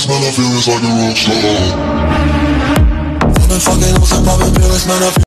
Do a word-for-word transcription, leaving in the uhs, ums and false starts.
man, I feel it's like a rock star. I've been fucking hoes and popping pills, man, I feel